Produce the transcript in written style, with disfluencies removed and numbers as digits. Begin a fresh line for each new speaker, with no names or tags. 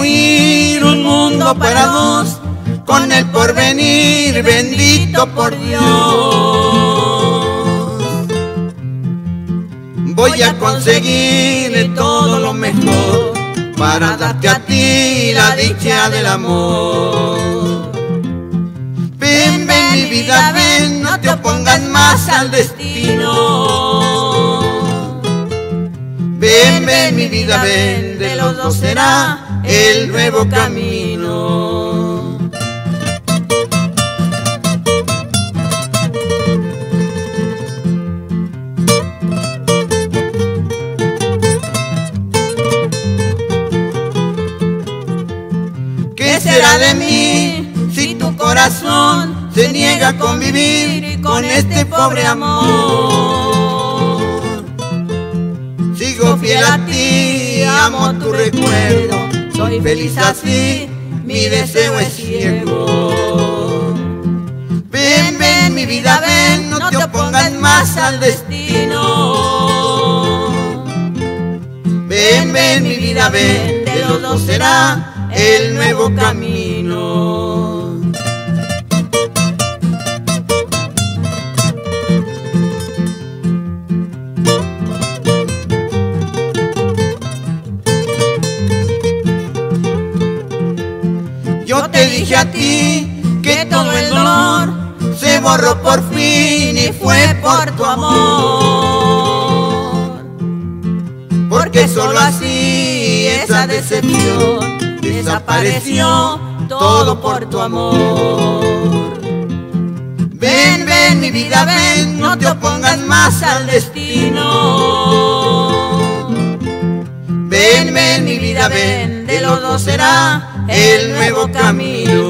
construir un mundo para dos, con el porvenir bendito por Dios. Voy a conseguir todo lo mejor para darte a ti la dicha del amor. Ven, ven mi vida, ven, no te opongas más al destino. Ven, ven mi vida, ven, de los dos será el nuevo camino. ¿Qué será de mí si tu corazón se niega a convivir con este pobre amor? Sigo fiel a ti, amo tu recuerdo, soy feliz así, mi deseo es ciego. Ven, ven mi vida, ven, no te opongas más al destino. Ven, ven mi vida, ven, de los dos será el nuevo camino. Yo te dije a ti que todo el dolor se borró por fin y fue por tu amor. Porque solo así esa decepción desapareció, todo por tu amor. Ven, ven mi vida, ven, no te opongas más al destino. Ven, ven mi vida, ven, de los dos será el nuevo camino.